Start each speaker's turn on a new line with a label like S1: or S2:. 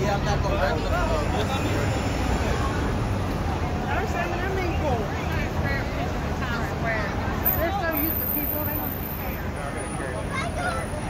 S1: I'm not going regular.
S2: I'm saying that means cool. They're so used to people, they don't care.